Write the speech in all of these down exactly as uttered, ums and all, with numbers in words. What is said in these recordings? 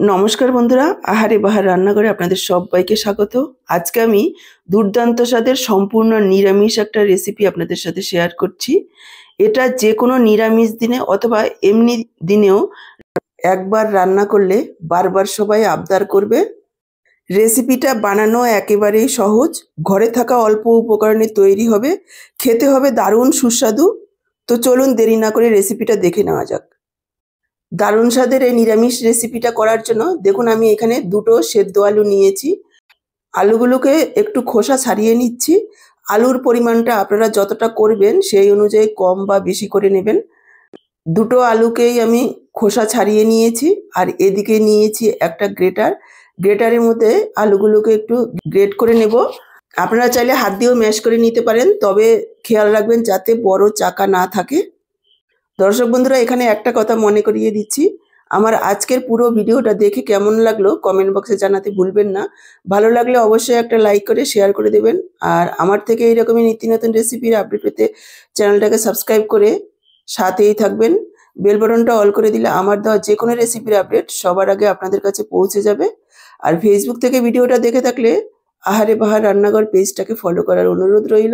নমস্কার বন্ধুরা, আহারে বাহার রান্নাঘরে আপনাদের সবাইকে স্বাগত। আজকে আমি দুর্দান্ত স্বাদের সম্পূর্ণ নিরামিষ একটা রেসিপি আপনাদের সাথে শেয়ার করছি। এটা যে কোনো নিরামিষ দিনে অথবা এমনি দিনেও একবার রান্না করলে বারবার সবাই আবদার করবে। রেসিপিটা বানানো একেবারেই সহজ, ঘরে থাকা অল্প উপকরণে তৈরি হবে, খেতে হবে দারুণ সুস্বাদু। তো চলুন দেরি না করে রেসিপিটা দেখে নেওয়া যাক। দারুণ স্বাদের এই নিরামিষ রেসিপিটা করার জন্য দেখুন আমি এখানে দুটো সেদ্ধ আলু নিয়েছি। আলুগুলোকে একটু খোসা ছাড়িয়ে নিচ্ছি। আলুর পরিমাণটা আপনারা যতটা করবেন সেই অনুযায়ী কম বা বেশি করে নেবেন। দুটো আলুকেই আমি খোসা ছাড়িয়ে নিয়েছি আর এদিকে নিয়েছি একটা গ্রেটার। গ্রেটারের মধ্যে আলুগুলোকে একটু গ্রেট করে নেব। আপনারা চাইলে হাত দিয়েও ম্যাশ করে নিতে পারেন, তবে খেয়াল রাখবেন যাতে বড় চাকা না থাকে। দর্শক বন্ধুরা, এখানে একটা কথা মনে করিয়ে দিচ্ছি, আমার আজকের পুরো ভিডিওটা দেখে কেমন লাগলো কমেন্ট বক্সে জানাতে ভুলবেন না। ভালো লাগলে অবশ্যই একটা লাইক করে শেয়ার করে দেবেন। আর আমার থেকে এইরকমই নিত্য নতুন রেসিপির আপডেট পেতে চ্যানেলটাকে সাবস্ক্রাইব করে সাথেই থাকবেন। বেল বাটনটা অল করে দিলে আমার দেওয়া যে কোনো রেসিপির আপডেট সবার আগে আপনাদের কাছে পৌঁছে যাবে। আর ফেসবুক থেকে ভিডিওটা দেখে থাকলে আহারে বাহার রান্নাঘর পেজটাকে ফলো করার অনুরোধ রইল।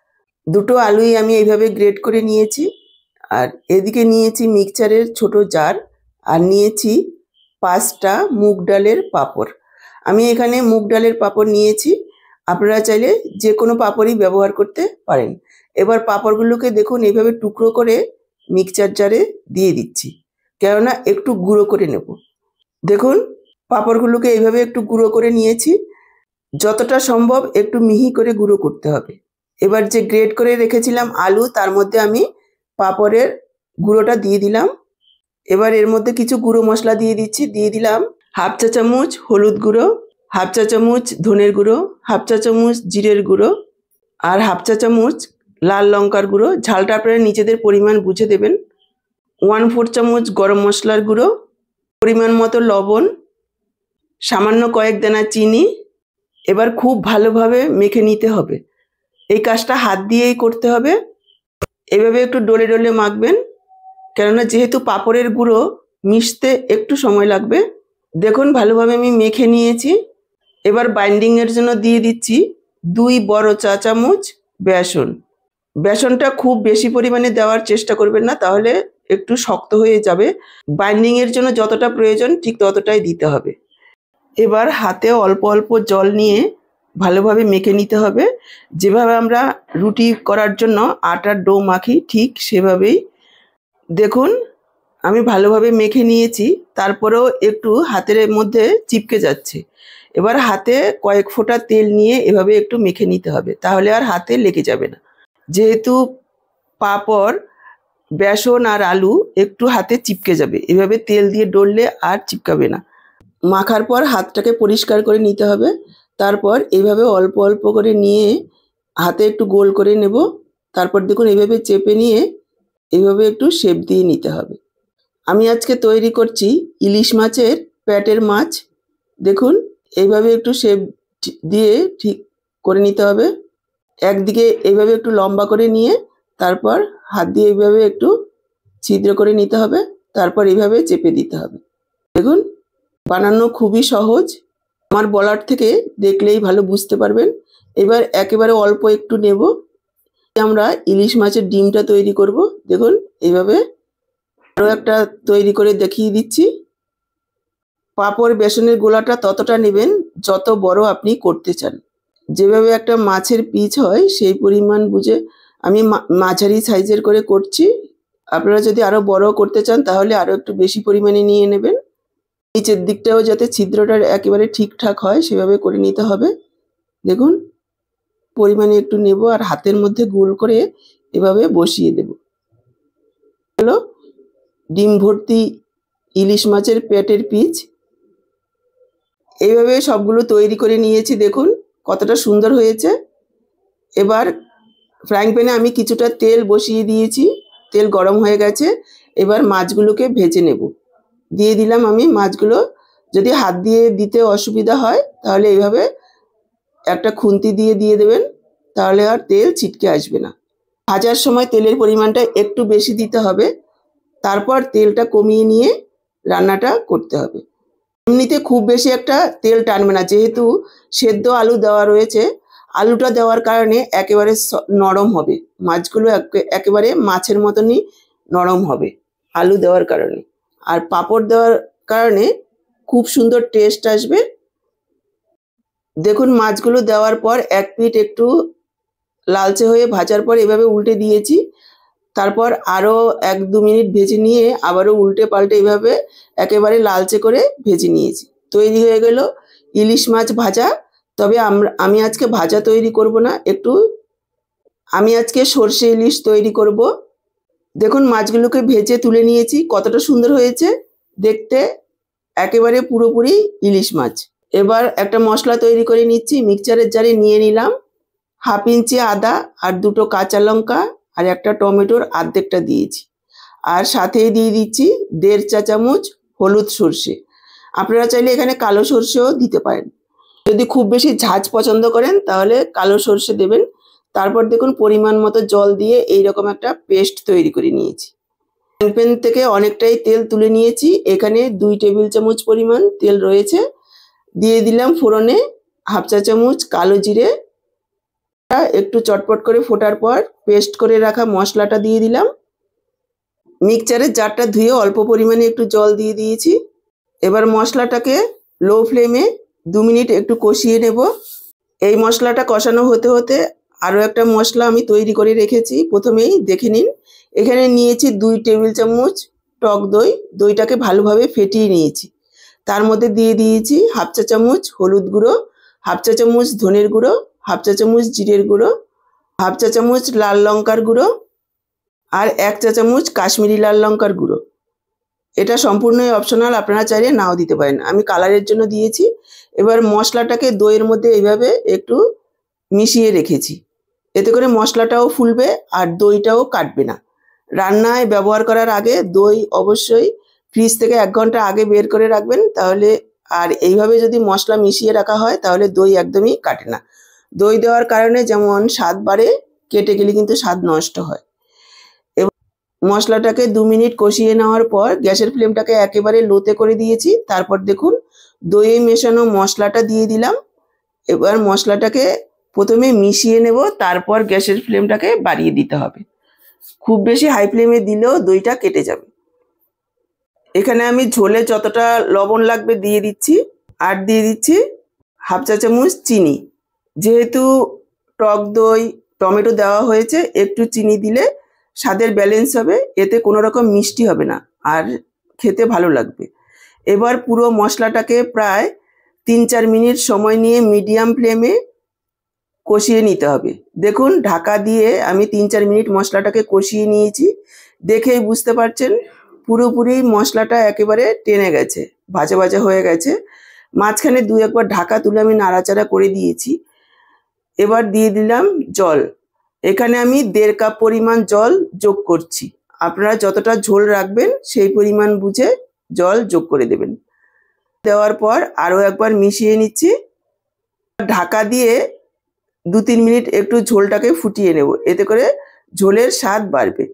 দুটো আলুই আমি এইভাবে গ্রেট করে নিয়েছি। আর এদিকে নিয়েছি মিক্সচারের ছোট জার আর নিয়েছি পাঁচটা মুগ ডালের পাঁপড়। আমি এখানে মুগ ডালের পাঁপড় নিয়েছি, আপনারা চাইলে যে কোনো পাঁপড়ই ব্যবহার করতে পারেন। এবার পাঁপড়গুলোকে দেখুন এইভাবে টুকরো করে মিক্সচার জারে দিয়ে দিচ্ছি, কেননা একটু গুঁড়ো করে নেব। দেখুন পাঁপড়গুলোকে এইভাবে একটু গুঁড়ো করে নিয়েছি, যতটা সম্ভব একটু মিহি করে গুঁড়ো করতে হবে। এবার যে গ্রেট করে রেখেছিলাম আলু, তার মধ্যে আমি পাঁপড়ের গুঁড়োটা দিয়ে দিলাম। এবার এর মধ্যে কিছু গুঁড়ো মশলা দিয়ে দিচ্ছি। দিয়ে দিলাম হাফ চা চামচ হলুদ গুঁড়ো, হাফ চা চামচ ধনের গুঁড়ো, হাফ চা চামচ জিরের গুঁড়ো আর হাফ চা চামচ লাল লঙ্কার গুঁড়ো। ঝালটা আপনারা নিজেদের পরিমাণ বুঝে দেবেন। ওয়ান ফোর চামচ গরম মশলার গুঁড়ো, পরিমাণ মতো লবণ, সামান্য কয়েক দানা চিনি। এবার খুব ভালোভাবে মেখে নিতে হবে। এই কাজটা হাত দিয়েই করতে হবে। এভাবে একটু ডলে ডলে মাখবেন, কেননা যেহেতু পাঁপড়ের গুঁড়ো মিশতে একটু সময় লাগবে। দেখুন ভালোভাবে আমি মেখে নিয়েছি। এবার বাইন্ডিংয়ের জন্য দিয়ে দিচ্ছি দুই বড় চা চামচ বেসন। বেসনটা খুব বেশি পরিমাণে দেওয়ার চেষ্টা করবেন না, তাহলে একটু শক্ত হয়ে যাবে। বাইন্ডিংয়ের জন্য যতটা প্রয়োজন ঠিক ততটাই দিতে হবে। এবার হাতে অল্প অল্প জল নিয়ে ভালোভাবে মেখে নিতে হবে। যেভাবে আমরা রুটি করার জন্য আটার ডো মাখি ঠিক সেভাবেই। দেখুন আমি ভালোভাবে মেখে নিয়েছি, তারপরেও একটু হাতের মধ্যে চিপকে যাচ্ছে। এবার হাতে কয়েক ফোঁটা তেল নিয়ে এভাবে একটু মেখে নিতে হবে, তাহলে আর হাতে লেগে যাবে না। যেহেতু পাঁপড়, বেসন আর আলু একটু হাতে চিপকে যাবে, এভাবে তেল দিয়ে ডললে আর চিপকাবে না। মাখার পর হাতটাকে পরিষ্কার করে নিতে হবে। তারপর এইভাবে অল্প অল্প করে নিয়ে হাতে একটু গোল করে নেব। তারপর দেখুন এইভাবে চেপে নিয়ে এইভাবে একটু শেপ দিয়ে নিতে হবে। আমি আজকে তৈরি করছি ইলিশ মাছের পেটের মাছ। দেখুন এইভাবে একটু শেপ দিয়ে ঠিক করে নিতে হবে। একদিকে এইভাবে একটু লম্বা করে নিয়ে তারপর হাত দিয়ে এইভাবে একটু ছিদ্র করে নিতে হবে, তারপর এইভাবে চেপে দিতে হবে। দেখুন বানানো খুবই সহজ, আমার বলার থেকে দেখলেই ভালো বুঝতে পারবেন। এবার একেবারে অল্প একটু নেব। আমরা ইলিশ মাছের ডিমটা তৈরি করব। দেখুন এইভাবে আরও একটা তৈরি করে দেখিয়ে দিচ্ছি। পাঁপড় বেসনের গোলাটা ততটা নেবেন যত বড় আপনি করতে চান। যেভাবে একটা মাছের পিস হয় সেই পরিমাণ বুঝে আমি মাঝারি সাইজের করে করছি। আপনারা যদি আরও বড় করতে চান তাহলে আরও একটু বেশি পরিমাণে নিয়ে নেবেন। নিচের দিকটাও যাতে ছিদ্রটা একেবারে ঠিকঠাক হয় সেভাবে করে নিতে হবে। দেখুন পরিমাণে একটু নেব আর হাতের মধ্যে গোল করে এভাবে বসিয়ে দেব। হলো ডিম ভর্তি ইলিশ মাছের পেটের পিস। এইভাবে সবগুলো তৈরি করে নিয়েছি। দেখুন কতটা সুন্দর হয়েছে। এবার ফ্রাইং প্যানে আমি কিছুটা তেল বসিয়ে দিয়েছি, তেল গরম হয়ে গেছে। এবার মাছগুলোকে ভেজে নেব। দিয়ে দিলাম আমি মাছগুলো। যদি হাত দিয়ে দিতে অসুবিধা হয় তাহলে এইভাবে একটা খুন্তি দিয়ে দিয়ে দেবেন, তাহলে আর তেল ছিটকে আসবে না। ভাজার সময় তেলের পরিমাণটা একটু বেশি দিতে হবে, তারপর তেলটা কমিয়ে নিয়ে রান্নাটা করতে হবে। এমনিতে খুব বেশি একটা তেল টানবে না, যেহেতু সেদ্ধ আলু দেওয়া রয়েছে। আলুটা দেওয়ার কারণে একেবারে নরম হবে মাছগুলো, একেবারে মাছের মতনই নরম হবে আলু দেওয়ার কারণে। আর পাঁপড় দেওয়ার কারণে খুব সুন্দর টেস্ট আসবে। দেখুন মাছগুলো দেওয়ার পর এক পিঠ একটু লালচে হয়ে ভাজার পর এভাবে উল্টে দিয়েছি। তারপর আরও এক দু মিনিট ভেজে নিয়ে আবারও উল্টে পাল্টে এভাবে একেবারে লালচে করে ভেজে নিয়েছি। তৈরি হয়ে গেল ইলিশ মাছ ভাজা। তবে আমরা আমি আজকে ভাজা তৈরি করব না, একটু আমি আজকে সর্ষে ইলিশ তৈরি করব। দেখুন মাছগুলোকে ভেজে তুলে নিয়েছি, কতটা সুন্দর হয়েছে দেখতে, একেবারে পুরোপুরি ইলিশ মাছ। এবার একটা মশলা তৈরি করে নিচ্ছি। মিক্সচারের জারে নিয়ে নিলাম হাফ ইঞ্চি আদা আর দুটো কাঁচা লঙ্কা আর একটা টমেটোর আর্ধেকটা দিয়েছি। আর সাথেই দিয়ে দিচ্ছি দেড় চা চামচ হলুদ সর্ষে। আপনারা চাইলে এখানে কালো সর্ষেও দিতে পারেন, যদি খুব বেশি ঝাঁঝ পছন্দ করেন তাহলে কালো সর্ষে দেবেন। তারপর দেখুন পরিমাণ মতো জল দিয়ে এইরকম একটা পেস্ট তৈরি করে নিয়েছি। প্যান থেকে অনেকটাই তেল তুলে নিয়েছি, এখানে দুই টেবিল চামচ পরিমাণ তেল রয়েছে। দিয়ে দিলাম ফোড়নে হাফ চা চামচ কালো জিরে। একটু চটপট করে ফোটার পর পেস্ট করে রাখা মশলাটা দিয়ে দিলাম। মিক্সচারের জারটা ধুয়ে অল্প পরিমাণে একটু জল দিয়ে দিয়েছি। এবার মশলাটাকে লো ফ্লেমে দু মিনিট একটু কষিয়ে নেব। এই মশলাটা কষানো হতে হতে আরও একটা মশলা আমি তৈরি করে রেখেছি, প্রথমেই দেখে নিন। এখানে নিয়েছি দুই টেবিল চামচ টক দই। দইটাকে ভালোভাবে ফেটিয়ে নিয়েছি। তার মধ্যে দিয়ে দিয়েছি হাফ চা চামচ হলুদ গুঁড়ো, হাফ চা চামচ ধনের গুঁড়ো, হাফ চা চামচ জিরের গুঁড়ো, হাফ চা চামচ লাল লঙ্কার গুঁড়ো আর এক চা চামচ কাশ্মীরি লাল লঙ্কার গুঁড়ো। এটা সম্পূর্ণই অপশনাল, আপনারা চাইলে নাও দিতে পারেন, আমি কালারের জন্য দিয়েছি। এবার মশলাটাকে দইয়ের মধ্যে এইভাবে একটু মিশিয়ে রেখেছি, এতে করে মশলাটাও ফুলবে আর দইটাও কাটবে না। রান্নায় ব্যবহার করার আগে দই অবশ্যই ফ্রিজ থেকে এক ঘন্টা আগে বের করে রাখবেন, তাহলে আর এইভাবে যদি মশলা মিশিয়ে রাখা হয় তাহলে দই একদমই কাটে না। দই দেওয়ার কারণে যেমন স্বাদ বাড়ে, কেটে গেলে কিন্তু স্বাদ নষ্ট হয়। এবার মশলাটাকে দু মিনিট কষিয়ে নেওয়ার পর গ্যাসের ফ্লেমটাকে একেবারে লোতে করে দিয়েছি। তারপর দেখুন দইয়ে মেশানো মশলাটা দিয়ে দিলাম। এবার মশলাটাকে প্রথমে মিশিয়ে নেব, তারপর গ্যাসের ফ্লেমটাকে বাড়িয়ে দিতে হবে। খুব বেশি হাই ফ্লেমে দিলেও দইটা কেটে যাবে। এখানে আমি ঝোলে যতটা লবণ লাগবে দিয়ে দিচ্ছি, আর দিয়ে দিচ্ছি হাফ চা চামচ চিনি। যেহেতু টক দই টমেটো দেওয়া হয়েছে, একটু চিনি দিলে স্বাদের ব্যালেন্স হবে, এতে কোনো রকম মিষ্টি হবে না আর খেতে ভালো লাগবে। এবার পুরো মশলাটাকে প্রায় তিন চার মিনিট সময় নিয়ে মিডিয়াম ফ্লেমে কষিয়ে নিতে হবে। দেখুন ঢাকা দিয়ে আমি তিন চার মিনিট মশলাটাকে কষিয়ে নিয়েছি, দেখেই বুঝতে পারছেন পুরোপুরি মশলাটা একেবারে টেনে গেছে, ভাজা ভাজা হয়ে গেছে। মাঝখানে দু একবার ঢাকা তুলে আমি নাড়াচাড়া করে দিয়েছি। এবার দিয়ে দিলাম জল। এখানে আমি দেড় কাপ পরিমাণ জল যোগ করছি। আপনারা যতটা ঝোল রাখবেন সেই পরিমাণ বুঝে জল যোগ করে দেবেন। দেওয়ার পর আরও একবার মিশিয়ে নিচ্ছি। ঢাকা দিয়ে দু তিন মিনিট একটু ঝোলটাকে ফুটিয়ে নেব, এতে করে ঝোলের স্বাদ বাড়বে।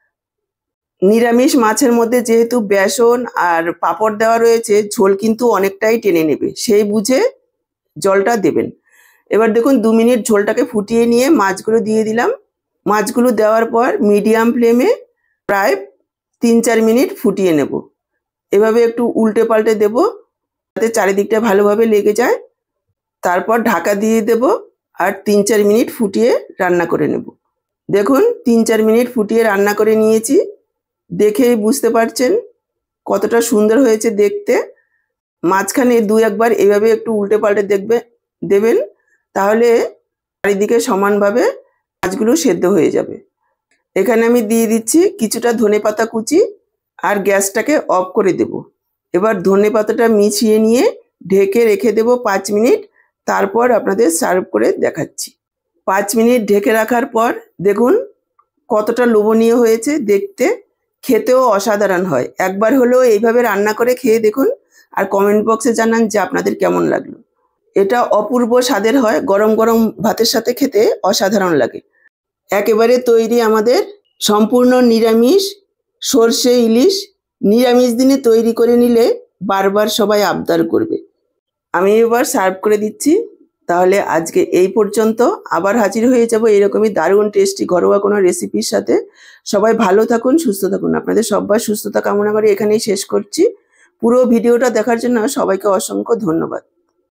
নিরামিষ মাছের মধ্যে যেহেতু বেসন আর পাঁপড় দেওয়া রয়েছে, ঝোল কিন্তু অনেকটাই টেনে নেবে, সেই বুঝে জলটা দেবেন। এবার দেখুন দু মিনিট ঝোলটাকে ফুটিয়ে নিয়ে মাছগুলো দিয়ে দিলাম। মাছগুলো দেওয়ার পর মিডিয়াম ফ্লেমে প্রায় তিন চার মিনিট ফুটিয়ে নেব। এভাবে একটু উল্টে পাল্টে দেব যাতে চারিদিকটা ভালোভাবে লেগে যায়। তারপর ঢাকা দিয়ে দেব আর তিন চার মিনিট ফুটিয়ে রান্না করে নেব। দেখুন তিন চার মিনিট ফুটিয়ে রান্না করে নিয়েছি, দেখেই বুঝতে পারছেন কতটা সুন্দর হয়েছে দেখতে। মাঝখানে দু একবার এভাবে একটু উল্টে পাল্টে দেখবে দেবেন, তাহলে চারিদিকে সমানভাবে মাছগুলো সেদ্ধ হয়ে যাবে। এখানে আমি দিয়ে দিচ্ছি কিছুটা ধনেপাতা কুচি আর গ্যাসটাকে অফ করে দেব। এবার ধনেপাতাটা মিশিয়ে নিয়ে ঢেকে রেখে দেব পাঁচ মিনিট, তারপর আপনাদের সার্ভ করে দেখাচ্ছি। পাঁচ মিনিট ঢেকে রাখার পর দেখুন কতটা লোভনীয় হয়েছে দেখতে, খেতেও অসাধারণ হয়। একবার হলেও এইভাবে রান্না করে খেয়ে দেখুন আর কমেন্ট বক্সে জানান যে আপনাদের কেমন লাগলো। এটা অপূর্ব স্বাদের হয়, গরম গরম ভাতের সাথে খেতে অসাধারণ লাগে। একেবারে তৈরি আমাদের সম্পূর্ণ নিরামিষ সর্ষে ইলিশ। নিরামিষ দিনে তৈরি করে নিলে বারবার সবাই আবদার করবে। আমি এবার সার্ভ করে দিচ্ছি। তাহলে আজকে এই পর্যন্ত, আবার হাজির হয়ে যাব এরকমই দারুণ টেস্টি ঘরোয়া কোনো রেসিপির সাথে। সবাই ভালো থাকুন, সুস্থ থাকুন। আপনাদের সবার সুস্থতা কামনা করে এখানেই শেষ করছি। পুরো ভিডিওটা দেখার জন্য সবাইকে অসংখ্য ধন্যবাদ।